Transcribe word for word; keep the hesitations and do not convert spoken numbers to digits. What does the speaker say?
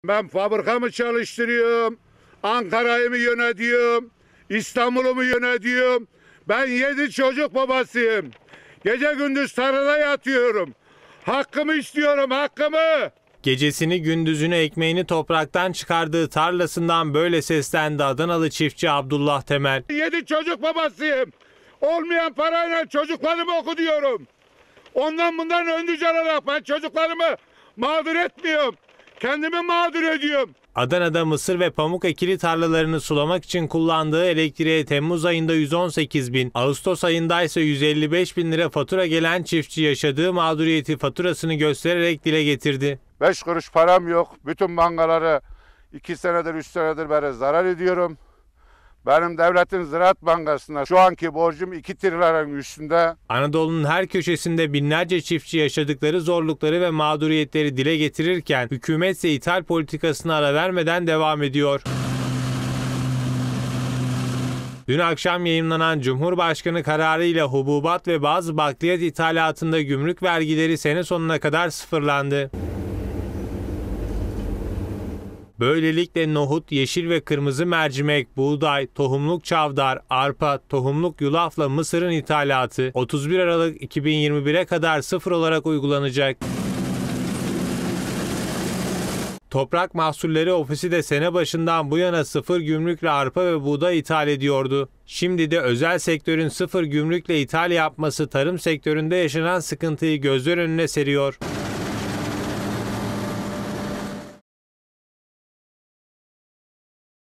Ben fabrikamı çalıştırıyorum, Ankara'yı mı yönetiyorum, İstanbul'u mu yönetiyorum? Ben yedi çocuk babasıyım. Gece gündüz tarlada yatıyorum. Hakkımı istiyorum, hakkımı. Gecesini gündüzünü ekmeğini topraktan çıkardığı tarlasından böyle seslendi Adanalı çiftçi Abdullah Temel. Yedi çocuk babasıyım. Olmayan parayla çocuklarımı okutuyorum. Ondan bundan öndüz alarak ben çocuklarımı mağdur etmiyorum. Kendimi mağdur ediyorum. Adana'da mısır ve pamuk ekili tarlalarını sulamak için kullandığı elektriğe Temmuz ayında yüz on sekiz bin, Ağustos ayında ise yüz elli beş bin lira fatura gelen çiftçi yaşadığı mağduriyeti faturasını göstererek dile getirdi. Beş kuruş param yok. Bütün bankaları iki senedir, üç senedir beri zarar ediyorum. Benim devletin Ziraat Bankası'na şu anki borcum iki trilyonun üstünde. Anadolu'nun her köşesinde binlerce çiftçi yaşadıkları zorlukları ve mağduriyetleri dile getirirken hükümet ise ithal politikasına ara vermeden devam ediyor. Dün akşam yayımlanan Cumhurbaşkanı kararıyla hububat ve bazı bakliyat ithalatında gümrük vergileri sene sonuna kadar sıfırlandı. Böylelikle nohut, yeşil ve kırmızı mercimek, buğday, tohumluk çavdar, arpa, tohumluk yulafla mısırın ithalatı otuz bir Aralık iki bin yirmi bire kadar sıfır olarak uygulanacak. Toprak Mahsulleri Ofisi de sene başından bu yana sıfır gümrükle arpa ve buğday ithal ediyordu. Şimdi de özel sektörün sıfır gümrükle ithal yapması tarım sektöründe yaşanan sıkıntıyı gözler önüne seriyor.